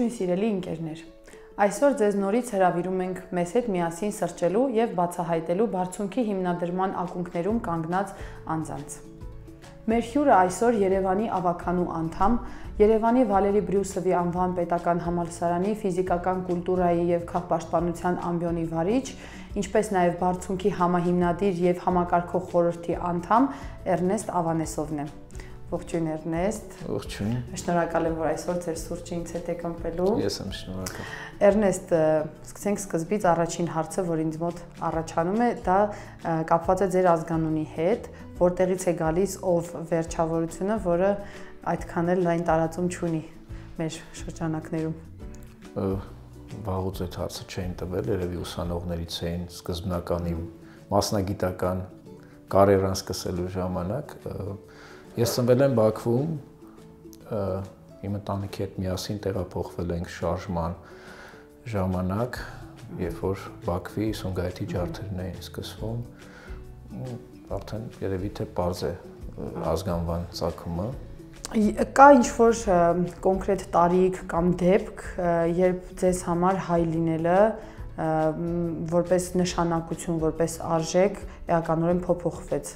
Ողջույն սիրելի ընկերներ։ Այսօր ձեզ նորից հրավիրում ենք մեզ հետ միասին սրճելու եւ բացահայտելու բարձունքի հիմնադրման ակունքներում կանգնած անձանց։ Մեր հյուրը այսօր Երևանի ավականու անդամ, Երևանի Վալերի Բրյուսովի անվան պետական համալսարանի ֆիզիկական կուլտուրայի եւ քաղաքապաշտպանության ամբիոնի վարիչ, ինչպես նաեւ բարձունքի համահիմնադիր եւ համակարգող խորհրդի անդամ Էրնեստ Ավանեսովն է։ Ողջույն Էրնեստ։ Ողջույն։ Շնորհակալ եմ, որ այսօր ձեր սուրճը ինձ հետ եք ըմպելու։ Ես եմ շնորհակալ։ Էրնեստ, սկսենք սկզբից առաջին հարցը, որ ինձ մոտ առաջանում է, դա կապված է ձեր ազգանունի հետ, որտեղից է գալիս ով վերջավորությունը, որը այդքան էլ լայն տարածում չունի մեր շրջանակներում։ Վաղուց այդ հարցը չէին տվել, երևի ուսանողներից էին սկզբնականի մասնագիտական կարիերան սկսելու ժամանակ։ Ես ծնվել եմ Բաքվում, իմ ընտանիքի հետ միասին տեղափոխվել ենք շարժման ժամանակ, երբ որ Բաքվի Սումգայիթի ջարդերն էին սկսվում, արդեն երևի թե պարզ է ազգանվան ծագումը։ Կա ինչ-որ կոնկրետ տարիք կամ դեպք, երբ ձեզ համար հայ լինելը որպես նշանակություն, որպես արժեք էականորեն փոփոխվեց։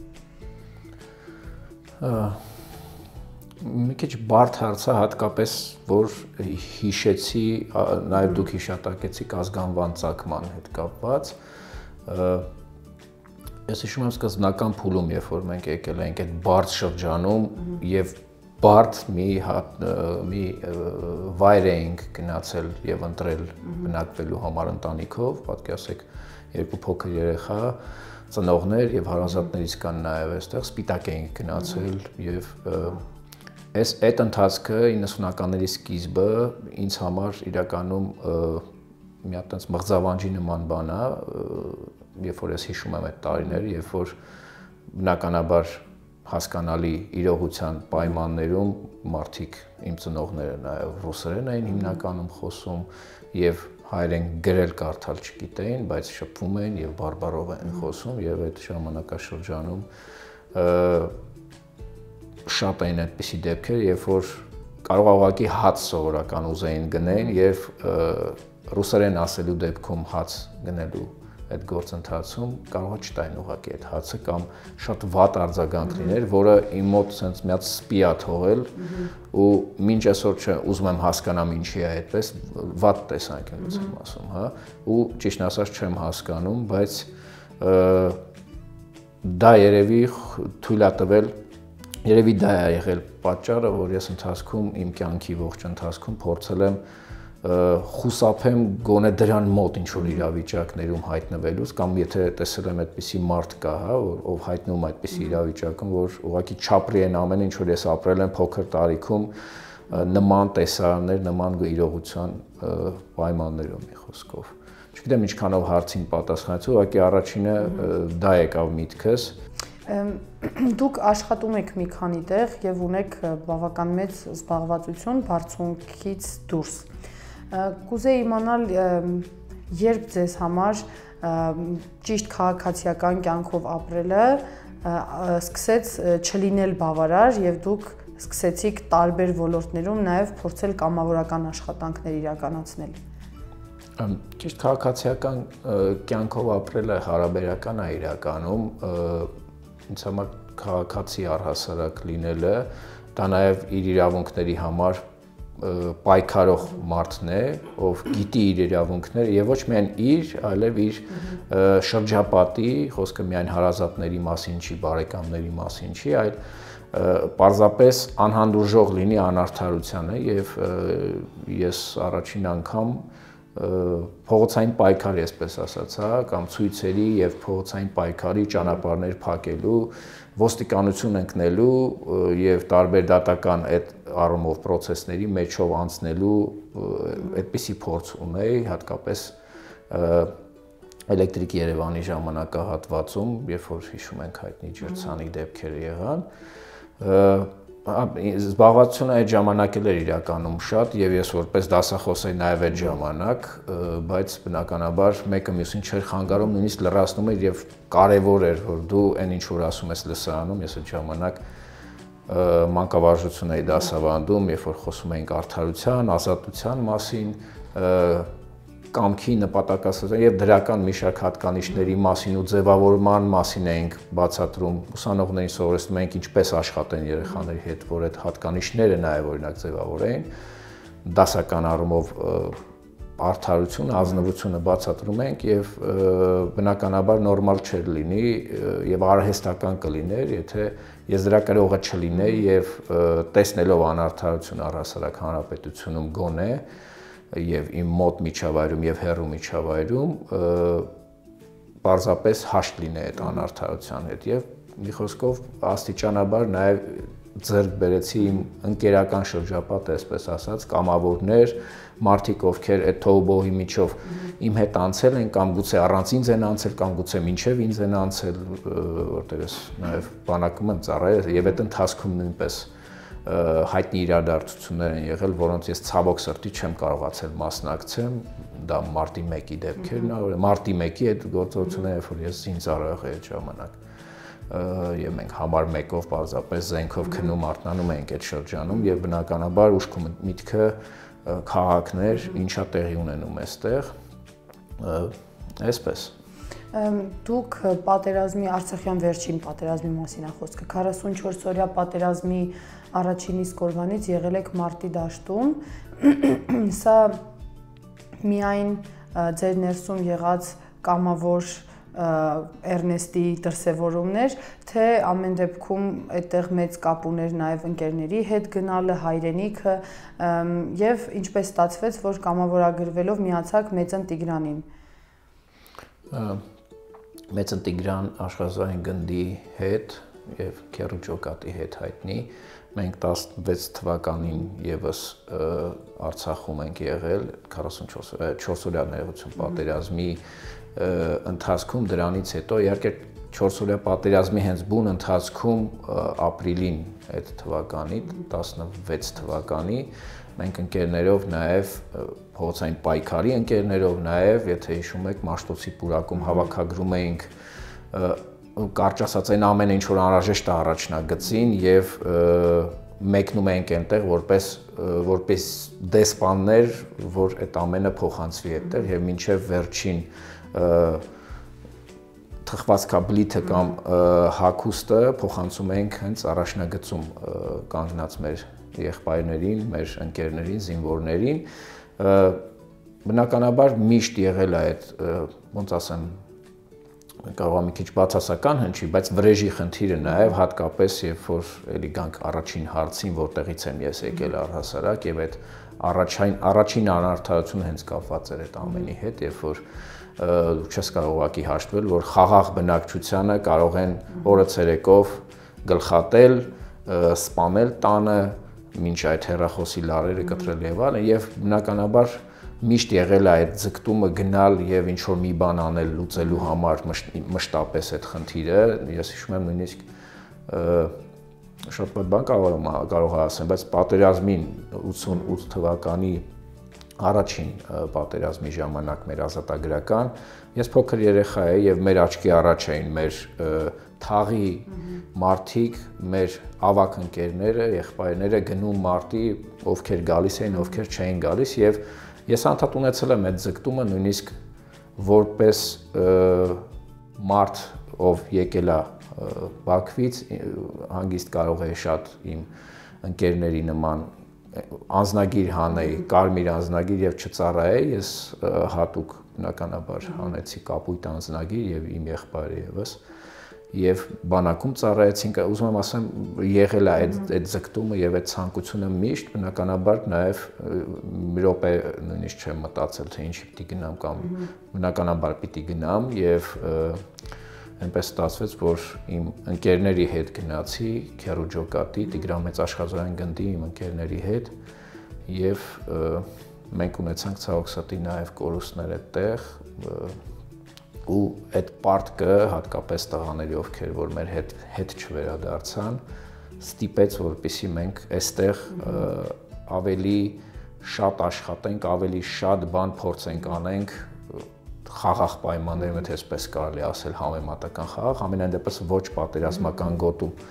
Մի քիչ բարդ հարց է, հատկապես որ հիշեցի, նաև դուք հիշատակեցիք ազգանվան ծագման հետ կապված։ Ես հիշում եմ սկզբնական փուլում, երբ որ մենք եկել ենք այդ բարդ շրջանում եւ բարդ մի վայր էինք գնացել եւ ընտրել բնակվելու համար ընտանիքով, պատկերացեք երկու փոքր երեխա, ծնողներ եւ հարազատներից կան նաեւ այստեղ, սպիտակ էինք գնացել եւ այդ ընթացքը 90-ականների սկիզբը ինձ համար իրականում մի հատ այնց մղձավանջի նման բան է, երբ որ ես հիշում եմ այդ տարիները, երբ որ բնականաբար հասկանալի իրողության պայմաններում մարդիկ իմ ծնողները նաեւ ռուսերեն էին հիմնականում խոսում եւ հայերեն գրել կարդալ չգիտեին, բայց շփվում էին եւ բարբարով էին խոսում եւ այդ ժամանակաշրջանում շատ էին այդպիսի դեպքեր, երբ որ կարող ուղղակի հաց սովորական ուզեին գնեն եւ ռուսերեն ասելու դեպքում հաց գնելու այդ գործընթացում կարող է չտային ուղղակի այդ հացը կամ շատ վատ արձագանք լիներ, որը իմ մոտ sense մի հատ սպի է թողել ու մինչ այսօր ուզում եմ հասկանամ ինչի է այդպես վատ տեսանկյունից եմ ասում, հա, ու ճիշտ ասած չեմ հասկանում, բայց դա երևի թույլ է տվել, երևի դա է եղել պատճառը, որ ես ընթացքում իմ կյանքի ողջ ընթացքում փորձել եմ խուսափեմ գոնե դրան մոտ ինչ-որ իրավիճակներում հայտնվելուց կամ եթե տեսել եմ այդպիսի մարդ կա, հա, ով հայտնվում այդպիսի իրավիճակում, որ ուղղակի չապրի են ամեն ինչ, որ ես ապրել եմ փոքր տարիքում նման տեսարաններ, նման իրողության պայմաններում մի խոսքով։ Չգիտեմ ինչքանով հարցին պատասխանեցի, ուղղակի առաջինը դա եկավ միտքս։ Դուք աշխատում եք մի քանի տեղ եւ ունեք բավական մեծ զբաղվածություն բարձունքից դուրս։ Կուզեի իմանալ, երբ ձեզ համար ճիշտ քաղաքացիական կյանքով ապրելը սկսեց չլինել բավարար եւ դուք սկսեցիք տարբեր ոլորտներում նաեւ փորձել կամավորական աշխատանքներ իրականացնել։ Ճիշտ քաղաքացիական կյանքով ապրելը հարաբերական է իրականում, ինձ համար քաղաքացի առհասարակ լինելը, դա նաեւ իր իրավունքների համար պայքարող մարդն է, ով գիտի իր իրավունքները եւ ոչ միայն իր, այլև իր շրջապատի, խոսքը միայն հարազատների մասին չի, բարեկամների մասին չի, այլ պարզապես անհանդուրժող լինի անարդարությանը եւ ես առաջին անգամ փողոցային պայքար, այսպես ասած, հա, կամ ցույցերի եւ փողոցային պայքարի ճանապարհներ փակելու, ոստիկանություն ընկնելու եւ տարբեր դատական այդ առումով process-ների մեջով անցնելու այդպիսի փորձ ունեի, հատկապես Էլեկտրիկ Երևանի ժամանակահատվածում, երբ որ հիշում ենք հայտնի ջրցանի դեպքերը եղան, զբաղվածությունը այդ ժամանակ էլ էր իրականում շատ եւ ես որպես դասախոս էի նաեւ այդ ժամանակ, բայց բնականաբար մեկը մյուսին չէր խանգարում, նույնիսկ լրացնում էր եւ կարեւոր էր որ դու այն ինչ որ ասում ես լսարանում, ես այդ ժամանակ մանկավարժություն էի դասավանդում, երբ որ խոսում էինք արդարության, ազատության մասին, կամքի նպատակասլացության եւ դրական մի շարք հատկանիշների մասին ու ձևավորման մասին էինք բացատրում, ուսանողներին սովորեցնում էինք ինչպես աշխատեն երեխաների հետ, որ այդ հատկանիշները նաեւ օրինակ ձևավորեն, դասական առումով արդարություն, ազնվությունը բացատրում ենք եւ բնականաբար նորմալ չէր լինի եւ արհեստական կլիներ, եթե եզրակերողը չլիներ եւ տեսնելով անարդարություն առհասարակ հանրապետությունում գոնե եւ իմ մոտ միջավայրում եւ հեռու միջավայրում պարզապես հաշտ լինի այդ անարդարության հետ եւ մի խոսքով աստիճանաբար նաեւ ձեռք բերեցի իմ ընկերական շրջապատը, այսպես ասած, կամավորներ, մարդիկ, ովքեր այդ թոուբոհի միջով իմ հետ անցել են կամ գուցե առանց ինձ են անցել կամ գուցե մինչև ինձ են անցել, որտեղ ես նաև բանակում եմ ծառայել եւ այդ ընթացքում նույնպես հայտնի իրադարձություններ են եղել, որոնց ես ցավոք սրտի չեմ կարողացել մասնակցել, դա մարտի 1-ի դեպքերն են, մարտի 1-ի այդ գործողությունները, երբ որ ես զինծառայ եղի այդ ժամանակ եւ մենք համար մեկով պարզապես զենքով քնում արթնանում ենք այդ շրջանում եւ բնականաբար ուշքում միտքը քաղաքներ ինչա տեղի ունենում այստեղ այսպես դուք պատերազմի Արցախյան վերջին պատերազմի մասին է խոսքը 44-օրյա պատերազմի առաջին իսկ օրվանից եղել եք մարտի դաշտում սա միայն ձեր ներսում եղած կամավոր Էրնեստի դրսևորումներ, թե ամեն դեպքում այդտեղ մեծ կապ ուներ նաև ընկերների հետ գնալը, հայրենիքը եւ ինչպես ստացվեց, որ կամավորագրվելով միացաք Մեծն Տիգրանին։ Մեծն Տիգրան աշխարհային գնդի հետ եւ Քեռու Ջոկատի հետ հայտնի մենք 16 թվականին եւս Արցախում ենք եղել 44-օրյա ներողություն պատերազմի ընթացքում դրանից հետո իհարկե 4-օրյա պատերազմի հենց բուն ընթացքում ապրիլին այդ թվականի 16 թվականի մենք ընկերներով նաև փողոցային պայքարի ընկերներով նաև եթե հիշում եք Մաշտոցի պուրակում հավաքագրում էինք կարճ ասած այն ամենը ինչ որ անհրաժեշտ է առաջնագծին եւ մեկնում էինք այնտեղ որպես դեսպաններ որ այդ ամենը փոխանցվի այդտեղ եւ մինչեւ վերջին թխվածքաբլիթը կամ հագուստը փոխանցում ենք հենց առաջնագծում կանգնած մեր եղբայրներին, մեր ընկերներին, զինվորներին բնականաբար միշտ եղել է այդ ոնց ասեմ կարող է մի քիչ բացասական հնչի, բայց վրեժի խնդիրը նաև հատկապես երբ որ էլի գանք առաջին հարցին որտեղից եմ ես եկել առհասարակ եւ այդ առաջին անարդարությունը հենց կապված էր այդ ամենի հետ երբ որ դու չես կարող ուղղակի հաշտվել որ խաղաղ բնակչությանը կարող են օրը ցերեկով գլխատել, սպանել տանը, մինչ այդ հեռախոսի լարերը կտրել եւ այլն եւ բնականաբար միշտ եղել է այդ ձգտումը գնալ եւ ինչ որ մի բան անել լուծելու համար մշտապես այդ խնդիրը ես հիշում եմ նույնիսկ շատ բան կարող եմ ասեմ բայց պատերազմին 88 թվականի առաջին պատերազմի ժամանակ մեր ազատագրական ես փոքր երեխա էի եւ մեր աչքի առաջ էին մեր թաղի մարդիկ մեր ավակ ընկերները եղբայրները գնում մարտի ովքեր գալիս էին ովքեր չէին գալիս եւ ես անդադ ունեցել եմ այդ ձգտումը նույնիսկ որպես մարդ ով եկել է Բաքվից հանգիստ կարող է շատ իմ ընկերների նման անձնագիր հանեի, կարմիր անձնագիր եւ չծառայեի, ես հատուկ բնականաբար հանեցի կապույտ անձնագիր եւ իմ եղբայրը եւս եւ բանակում ծառայեցինք, ուզում եմ ասեմ, եղել է այդ ձգտումը եւ այդ ցանկությունը միշտ բնականաբար նաեւ մի րոպե նույնիսկ չեմ մտածել թե ինչի պիտի գնամ կամ բնականաբար պիտի գնամ եւ այնպես ստացվեց, որ իմ ընկերների հետ գնացի Քեռու Ջոկատի Տիգրան Մեծ աշխարհային գնդի իմ ընկերների հետ եւ մենք ունեցանք ցավոք սրտի նաեւ կորուստներ այդտեղ ու այդ պարտքը հատկապես տղաների ովքեր որ մեր հետ չվերադարձան ստիպեց որպեսզի մենք այստեղ ավելի շատ աշխատենք, ավելի շատ բան փորձենք անենք խաղաղ պայմաններում, եթե այսպես կարելի ասել համեմատական խաղաղ, ամենայն դեպս ոչ պատերազմական գոտում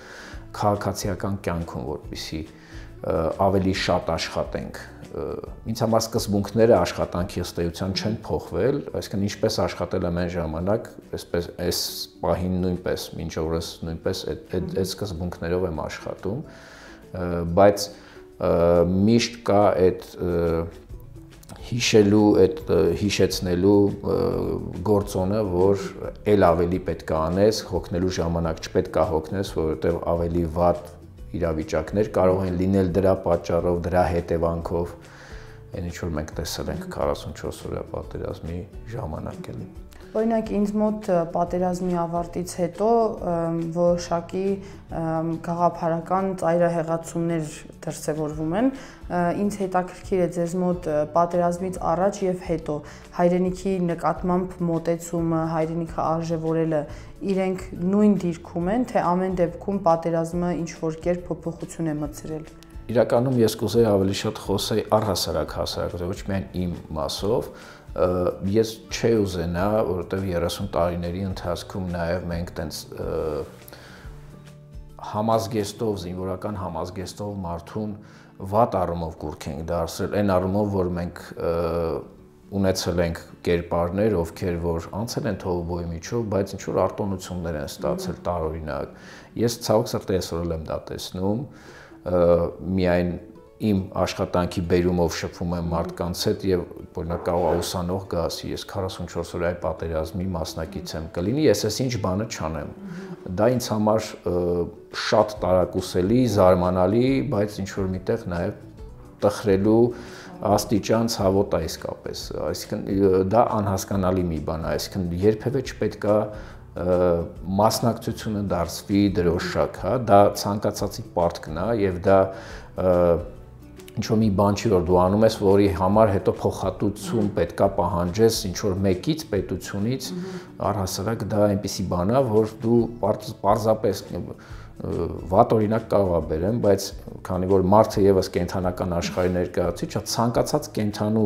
քաղաքացիական կյանքում, որպեսզի ավելի շատ աշխատենք։ Ինձ համար սկզբունքները աշխատանքի ըստեյության չեն փոխվել, այսինքն ինչպես աշխատել եմ այն ժամանակ, այս պահին նույնպես, մինչ օրս նույնպես այդ սկզբունքներով եմ աշխատում, բայց միշտ կա այդ հիշելու, այդ հիշեցնելու գործոնը, որ ել ավելի պետք է անես, հոգնելու ժամանակ չպետք է հոգնես, որովհետև ավելի վատ իրավիճակներ կարող են լինել դրա պատճառով, դրա հետևանքով, այն ինչ որ մենք տեսել ենք 44 օրյա պատերազմի ժամանակ էլի։ Օրինակ ինձ մոտ պատերազմի ավարտից հետո որոշակի գաղափարական ծայրահեղացումներ դրսևորվում են։ Ինձ հետաքրքիր է ձեզ մոտ պատերազմից առաջ եւ հետո հայրենիքի նկատմամբ մոտեցումը, հայրենիքը արժևորելը իրենք նույն դիրքում են, թե ամեն դեպքում պատերազմը ինչ որ կերպ փոփոխություն է մտցրել։ Իրականում ես կուզեի ավելի շատ խոսեի առհասարակ հասարակության, ոչ միայն իմ մասով, ես չէի ուզենա, որովհետև 30 տարիների ընթացքում նաև մենք տենց համազգեստով, զինվորական համազգեստով մարդուն վատ առումով կուրք ենք դարձրել, այն առումով, որ մենք ունեցել ենք կերպարներ, ովքեր որ անցել են թողբոյի միջով, բայց ինչ որ արտոնություններ են ստացել տարօրինակ։ Ես ցավոք սրտի այսօր եմ դա տեսնում, միայն իմ աշխատանքի բերումով շփվում եմ մարդկանց հետ եւ օրինակ կարող է ուսանող գա ասի ես 44 օրյա պատերազմի մասնակից եմ կլինի, ես այս ինչ բանը չանեմ։ Դա ինձ համար շատ տարակուսելի, զարմանալի, բայց ինչ որ միտեղ նաեւ տխրելու աստիճան ցավոտ է իսկապես, այսինքն դա անհասկանալի մի բան է, այսինքն երբևէ չպետք է մասնակցությունը դարձվի դրոշակ, հա, դա ցանկացածի պարտքն է եւ դա ինչ-որ մի բան չի, որ դու անում ես, որի համար հետո փոխհատուցում պետքա պահանջես ինչ-որ մեկից, պետությունից, առհասարակ դա այնպիսի բան է, որ դու պարզապես վատ օրինակ կարող է բերեմ, բայց քանի որ մարդը եւս կենթանական աշխարհի ներկայացուցիչ է, ցանկացած կենթանու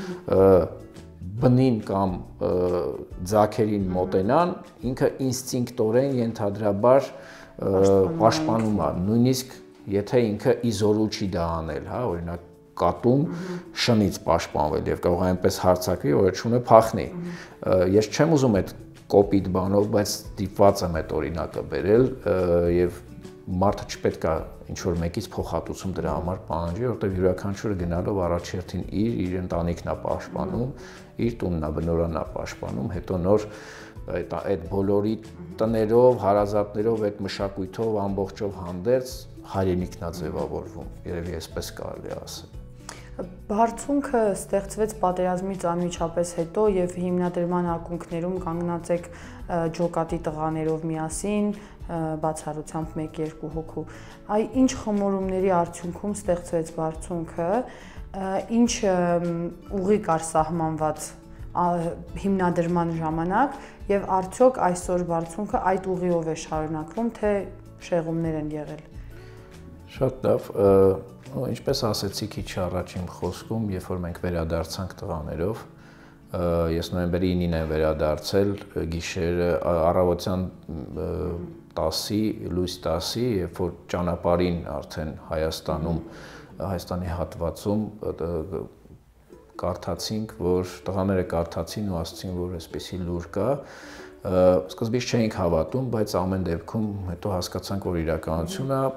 բնին կամ ձագերին մոտենան, ինքը ինստինկտորեն ենթադրաբար պաշտպանում է, նույնիսկ եթե ինքը իզորու չի դա անել, հա, օրինակ կատուն շնից պաշտպանվել եւ կարող է այնպես հարձակվի, որ չունե փախնի։ Ես չեմ ուզում այդ կոպիտ բանով, բայց դիպված եմ այդ օրինակը բերել եւ մարդը չպետք է ինչ որ մեկից փոխհատուցում դրա համար պահանջի, որովհետեւ յուրաքանչյուրը գնալով առաջերտին իր ընտանիքն է պաշտպանում, իր տունն է, բնորանն է պաշտպանում, հետո նոր այդ բոլորի տներով, հարազատներով, այդ մշակույթով ամբողջով հանդերձ հայրենիքն է ձևավորվում, երևի այսպես կարելի է ասել։ Բարձունքը ստեղծվեց պատերազմից անմիջապես հետո եւ հիմնադրման ակունքներում կանգնած եք ջոկատի տղաներով միասին, բացառությամբ 1-2 հոգու։ Այ ինչ խմորումների արդյունքում ստեղծվեց բարձունքը, ինչ ուղի կար սահմանված հիմնադրման ժամանակ եւ արդյոք այսօր բարձունքը այդ ուղիով է շարունակվում, թե շեղումներ են եղել։ Շատ լավ, ինչպես ասեցի քիչ առաջ իմ խոսքում, երբ որ մենք վերադարձանք տղաներով, ես նոյեմբերի 9-ին եմ վերադարձել, գիշերը առավոտյան 10-ի, լույս 10-ի, երբ որ ճանապարհին արդեն Հայաստանի հատվածում կարդացինք, որ տղաները կարդացին ու ասացին, որ այսպեսի լուր կա, սկզբից չէինք հավատում, բայց ամեն դեպքում հետո հասկացանք, որ իրականություն է,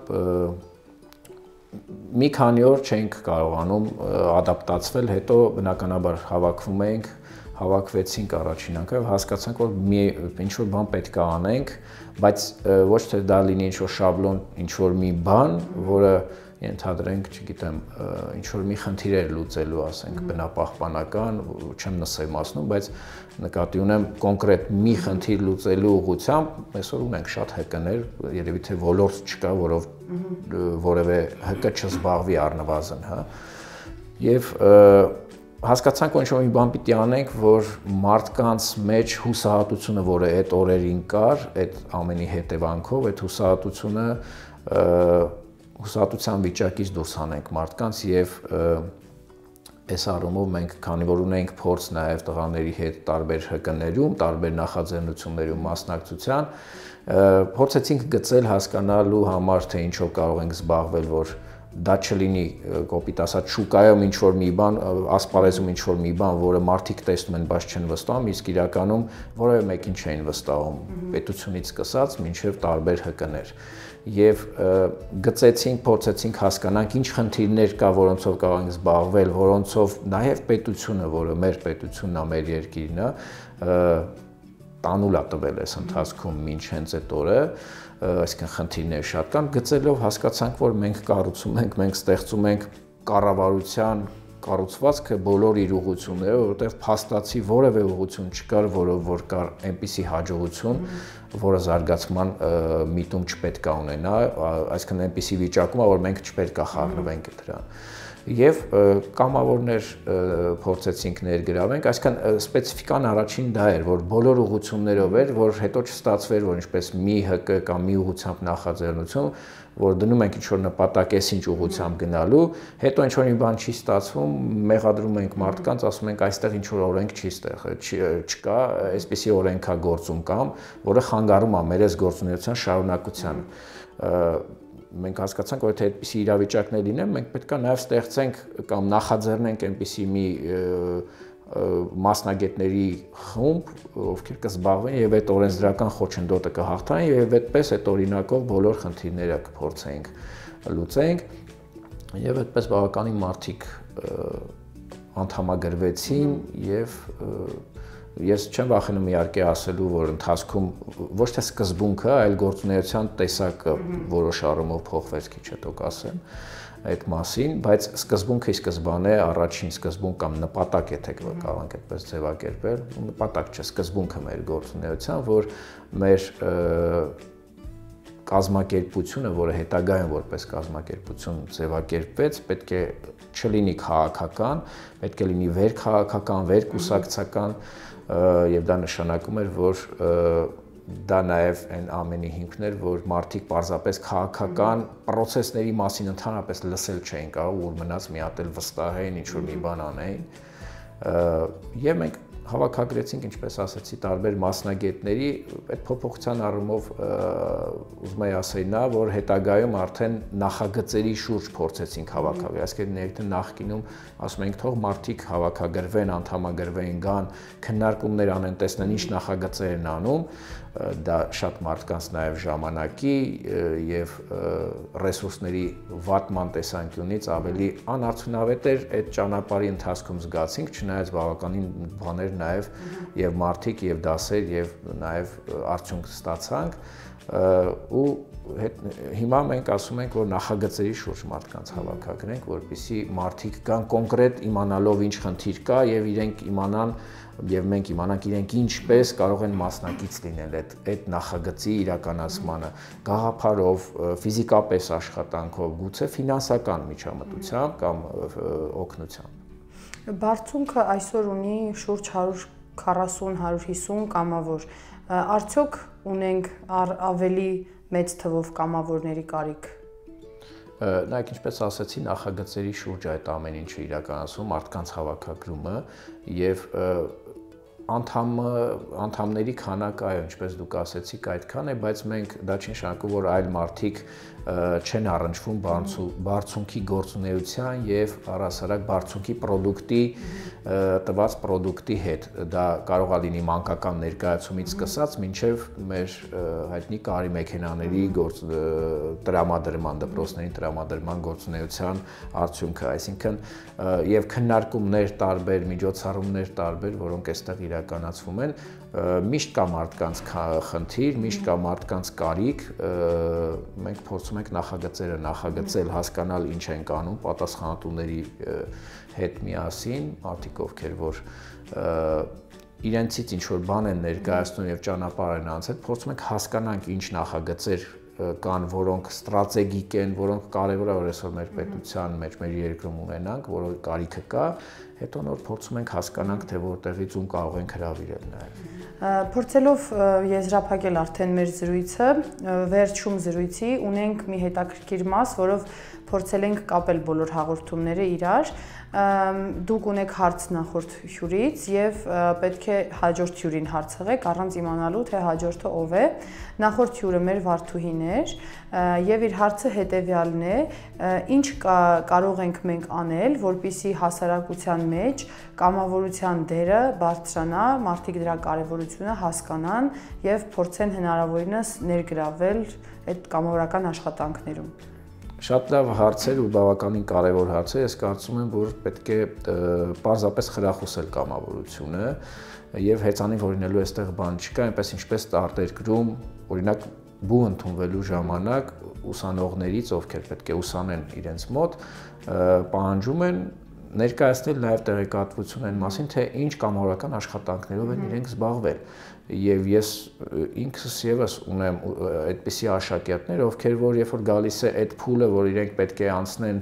մի քանի օր չենք կարողանում ադապտացվել, հետո բնականաբար հավաքվեցինք առաջին անգամ, հասկացանք, որ ինչ-որ բան պետք է անենք, բայց ոչ թե դա լինի ինչ-որ շաբլոն, ինչ-որ մի բան, որը ենթադրենք, չգիտեմ, ինչ-որ մի խնդիրեր լուծելու, ասենք, բնապահպանական, չեմ նսեմացնում, բայց նկատի ունեմ կոնկրետ մի խնդիր լուծելու ուղղությամբ, այսօր ունենք շատ ՀԿ-ներ, երևի թե ոլորտ չկա, որով որևէ ՀԿ չզբաղվի առնվազն, հա։ Եվ հասկացանք, որ ինչ-որ մի բան պիտի անենք, որ մարդկանց մեջ հուսահատությունը, որը այդ օրերին կար, այդ ամենի հետևանքով, այդ հուսահատության վիճակից դուրս հանենք մարդկանց եւ Այս առումով մենք քանի որ ունենք փորձ նաև տղաների հետ տարբեր ՀԿ-ներում, տարբեր նախաձեռնություններում մասնակցության, փորձեցինք գծել հասկանալու համար, թե ինչով կարող ենք զբաղվել, որ դա չլինի կոպիտ ասած շուկայում ինչ որ մի բան, ասպարեզում ինչ որ մի բան, որը մարդիկ տեսնում են, բայց չեն վստահում, իսկ իրականում որևէ մեկին չէին վստահում, պետությունից սկսած մինչև տարբեր ՀԿ-ներ։ Եվ գծեցինք, փորձեցինք հասկանանք ինչ խնդիրներ կա, որոնցով կարող ենք զբաղվել, որոնցով նաև պետությունը, որը մեր պետությունն է, մեր երկիրն է, տանուլ է տվել այս ընթացքում մինչ հենց այդ օրը, այսինքն խնդիրներ շատ կան, գծելով հասկացանք, որ մենք կառուցում ենք, մենք ստեղծում ենք կառավարության կառուցվածքը բոլոր իր ուղղությունները, որովհետև փաստացի որևէ ուղղություն չկար, որով որ կար այնպիսի հաջողություն, որը զարգացման միտում չպետք է ունենա, այսինքն այնպիսի վիճակում է, որ մենք չպետք է խառնվենք դրան։ Եվ կամավորներ փորձեցինք ներգրավենք, այսինքն սպეციფიკան առաջին դա էր, որ բոլոր ուղղություններով էր, որ հետո չստացվեր, որ ինչպես մի ՀԿ կամ մի ուղղությամբ նախաձեռնություն, որ դնում ենք ինչ-որ նպատակ, ինչ ուղղությամբ գնալու, հետո ինչ-որ մի բան չի ստացվում, մեղադրում ենք մարդկանց, ասում ենք այստեղ ինչ-որ օրենք չկա, այսպիսի օրենք է գործում կամ, որը խանգարում է մեր այս գործունեության շարունակությանը։ Մենք հասկացանք, որ եթե այդպիսի իրավիճակներ լինեն, մենք պետք է նաև ստեղծենք կամ նախաձեռնենք այնպիսի մի մասնագետների խումբ, ովքեր կզբաղվեն եւ այդ օրենսդրական խոչընդոտը կհաղթան եւ այդպես այդ օրինակով բոլոր խնդիրները կփորձենք լուծենք եւ այդպես բավականին մարդիկ անդամագրվեցին եւ ես չեմ վախենում իհարկե ասելու, որ ընթացքում ոչ թե սկզբունքը, այլ գործունեության տեսակը որոշ առումով փոխվեց, քիչ հետո կասեմ այդ մասին, բայց սկզբունքը ի սկզբանե առաջին սկզբունք կամ նպատակ, եթե կարող ենք այդպես ձևակերպել, նպատակ չէ, սկզբունքը մեր գործունեության, որ մեր կազմակերպությունը, որը հետագայում որպես կազմակերպություն ձևակերպվեց, պետք է չլինի քաղաքական, պետք է լինի վերքաղաքական, վերկուսակցական եւ դա նշանակում էր, որ դա նաև այն ամենի հիմքն էր, որ մարդիկ պարզապես քաղաքական process-ների մասին ընդհանրապես լսել չէին կարող, որ մնաց մի հատ էլ վստահեին, ինչ որ մի բան անեին։ Եվ մենք հավաքագրեցինք, ինչպես ասացի, տարբեր մասնագետների, այդ փոփոխության առումով ուզում եմ ասել նա, որ հետագայում արդեն նախագծերի շուրջ փորձեցինք հավաքագրել, այսինքն նախկինում ասում ենք թող մարդիկ հավաքագրվեն, անդամագրվեն, գան, քննարկումներ անեն, տեսնեն ինչ նախագծեր են անում, դա շատ մարդկանց նաև ժամանակի եւ ռեսուրսների վատման տեսանկյունից ավելի անարդյունավետ էր այդ ճանապարհի ընթացքում զգացինք, չնայած բավականին բաներ նաև եւ մարդիկ եւ դասեր եւ նաև արդյունք ստացանք ու հիմա մենք ասում ենք, որ նախագծերի շուրջ մարդկանց հավաքագրենք, որպեսզի մարդիկ կան կոնկրետ իմանալով ինչ խնդիր կա եւ իրենք իմանան եւ մենք իմանանք իրենք ինչպես կարող են մասնակից լինել այդ նախագծի իրականացմանը, գաղափարով, ֆիզիկապես աշխատանքով, գուցե ֆինանսական միջամտությամբ կամ օգնությամբ։ Բարձունքը այսօր ունի շուրջ 140-150 կամավոր։ Արդյոք ունենք ավելի մեծ թվով կամավորների կարիք։ Նայեք, ինչպես ասացի, նախագծերի շուրջ այդ ամեն ինչը իրականացում, մարդկանց հավաքագրումը եւ անդամների քանակը, այո, ինչպես դուք ասեցիք, այդքան է, բայց մենք դա չի նշանակում, որ այլ մարդիկ չեն առնչվում բարձունքի գործունեության եւ առհասարակ բարձունքի պրոդուկտի տված պրոդուկտի հետ։ Դա կարող է լինի մանկական ներկայացումից սկսած մինչեւ մեր հայտնի կարի մեքենաների տրամադրման, դպրոցների տրամադրման գործունեության արդյունքը, այսինքն եւ քննարկումներ տարբեր, միջոցառումներ տարբեր, որոնք այստեղ իրականացվում են, միշտ կա մարդկանց խնդիր, միշտ կա մարդկանց կարիք, մենք փորձում ենք նախագծերը նախագծել, հասկանալ ինչ ենք անում, պատասխանատուների հետ միասին, մարդիկ ովքեր որ իրենցից ինչ որ բան են ներկայացնում եւ ճանապարհ են անցել, փորձում ենք հասկանանք ինչ նախագծեր կան, որոնք ստրատեգիկ են, որոնք կարևոր է որ այսօր մեր պետության մեջ, մեր երկրում ունենանք, որոնք կարիքը կա, հետո նոր փորձում ենք հասկանանք, թե որտեղից ում կարող ենք հրավիրել նաև։ Փորձելով եզրափակել արդեն մեր զրույցը, վերջում զրույցի ունենք մի հետաքրքիր մաս, որով փորձել ենք կապել բոլոր հաղորդումները իրար։ Դուք ունեք հարց նախորդ հյուրից եւ պետք է հաջորդ հյուրին հարցրեք առանց իմանալու թե հաջորդը ով է։ Նախորդ հյուրը մեր Վարդուհին էր եւ իր հարցը հետեւյալն է. ինչ կարող ենք մենք անել, որպեսզի հասարակության մեջ կամավորության դերը բարձրանա, մարդիկ դրա կարեւորությունը հասկանան եւ փորձեն հնարավորինս ներգրավել այդ կամավորական աշխատանքներում։ Շատ լավ հարցեր ու բավականին կարևոր հարցեր, ես կարծում եմ, որ պետք է պարզապես խրախուսել կամավորությունը եւ հեծանիվ օրինելու այստեղ բան չկա, այնպես ինչպես արտերկրում, օրինակ բու ընդունվելու ժամանակ ուսանողներից, ովքեր պետք է ուսանեն իրենց մոտ, պահանջում են ներկայացնել նաև տեղեկատվություն այն մասին, թե ինչ կամավորական աշխատանքներով են իրենք զբաղվել։ Եվ ես ինքս եւս ունեմ այդպիսի աշակերտներ, ովքեր որ երբ որ գալիս է այդ փուլը, որ իրենք պետք է անցնեն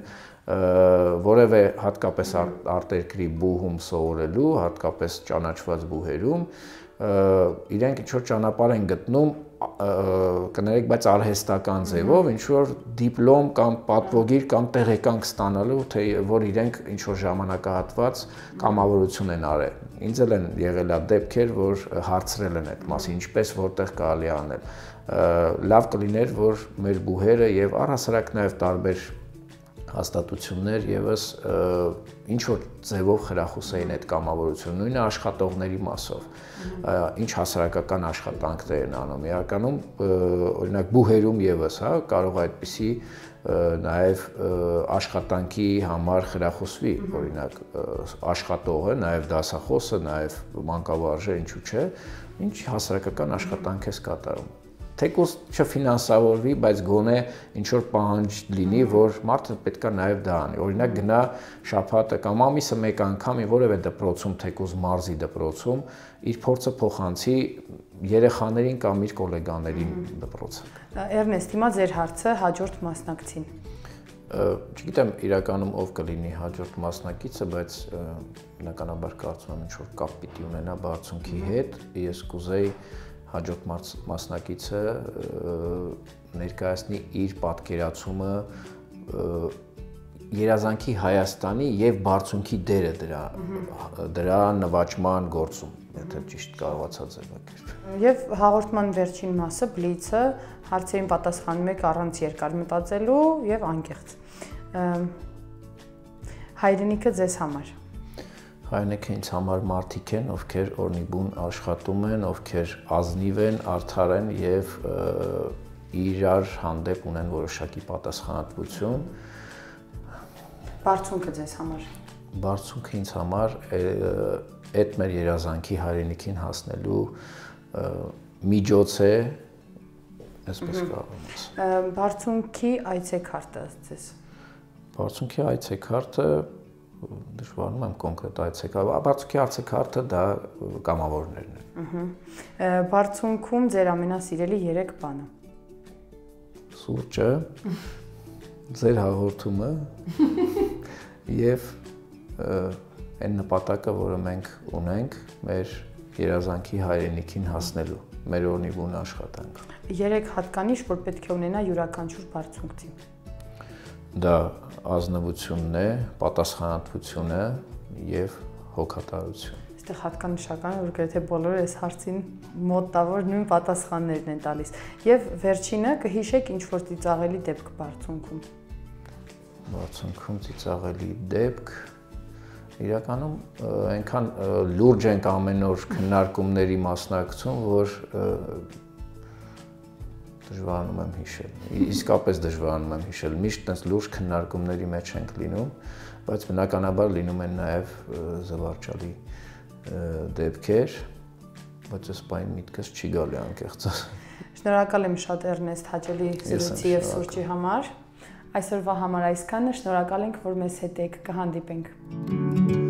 որևէ հատկապես արտերկրի բուհում սովորելու, հատկապես ճանաչված բուհերում, իրենք ինչ որ ճանապարհ են գտնում, կներեք, բայց արհեստական ձևով, ինչ որ դիպլոմ կամ պատվոգիր կամ տեղեկանք ստանալու, թե որ իրենք ինչ որ ժամանակահատված կամավորություն են արել։ Ինձ էլ են եղել դեպքեր, որ հարցրել են այդ մասին, ինչպես որտեղ կարելի անել։ Լավ կլիներ, որ մեր բուհերը եւ առհասարակ նաեւ տարբեր հաստատություններ եւս ինչ որ ձևով խրախուսեին այդ կամավորությունը, նույնը աշխատողների մասով, ինչ հասարակական աշխատանքներ են անում։ Իրականում օրինակ բուհերում եւս, հա, կարող է այդպիսի նաեւ աշխատանքի համար խրախուսվի, օրինակ աշխատողը, նաեւ դասախոսը, նաեւ մանկավարժը, ինչու՞ չէ, ինչ հասարակական աշխատանք է կատարում։ Թեկուզ չֆինանսավորվի, բայց գոնե ինչ որ պահանջ լինի, որ մարդը պետք է նաև դա անի։ Օրինակ գնա շաբաթը կամ ամիսը մեկ անգամ որևէ դպրոցում, թեկուզ մարզի դպրոցում, իր փորձը փոխանցի երեխաներին կամ իր գոլեգաներին դպրոցը։ Էրնեստ, հիմա ձեր հարցը հաջորդ մասնակցին։ Չգիտեմ իրականում ով կլինի հաջորդ մասնակիցը, բայց բնականաբար կարծում եմ ինչ որ կապ պիտի ունենա բարձունքի հետ։ Ես կուզեի հաջորդ մասնակիցը ներկայացնի իր պատկերացումը երազանքի Հայաստանի եւ բարձունքի դերը դրա նվաճման գործում, եթե ճիշտ կարողացա ձևակերպել։ Եվ հաղորդման վերջին մասը բլիցը հարցերին պատասխանում եք առանց երկար մտածելու եւ անկեղծ։ Հայրենիքը ձեզ համար։ Հայրենիքը ինձ համար մարդիկ են, ովքեր օրնիբուն աշխատում են, ովքեր ազնիվ են, արդար են եւ իրար հանդեպ ունեն որոշակի պատասխանատվություն։ Բարձունքը ձեզ համար։ Բարձունքը ինձ համար այդ մեր երազանքի հայրենիքին հասնելու միջոց է, այսպես կարող եմ ասել։ Բարձունքի այցեքարտը ձեզ։ Բարձունքի այցեքարտը դժվարում եմ կոնկրետ այցեքարտը, բարձունքի այցեքարտը դա կամավորներն են։ Բարձունքում ձեր ամենասիրելի 3 բանը։ Սուրճը, ձեր հաղորդումը եւ այն նպատակը, որը մենք ունենք մեր երազանքի հայրենիքին հասնելու, մեր օրնիբուն աշխատանք։ 3 հատկանիշ, որ պետք է ունենա յուրաքանչյուր բարձունքցի։ Դա ազնվությունն է, պատասխանատվությունը եւ հոգատարություն։ Այստեղ հատկանշական է, որ գրեթե բոլորը այս հարցին մոտավոր նույն պատասխաններն են տալիս։ Եվ վերջինը կհիշեք ինչ որ ծիծաղելի դեպք բարձունքում։ Բարձունքում ծիծաղելի դեպք իրականում այնքան լուրջ ենք ամեն օր քննարկումների մասնակցում, որ դժվարանում եմ հիշել։ Իսկապես դժվարանում եմ հիշել։ Միշտ այնպես լուրջ քննարկումների մեջ ենք լինում, բայց բնականաբար լինում են նաև զվարճալի դեպքեր, բայց այս պայն միտքս չի գալի անկեղծ ասեմ։ Շնորհակալ եմ շատ Էրնեստ հաճելի զրույցի եւ սուրճի համար։ Այսօրվա համար այսքանը, շնորհակալ ենք, որ մեզ հետ եք, կհանդիպենք։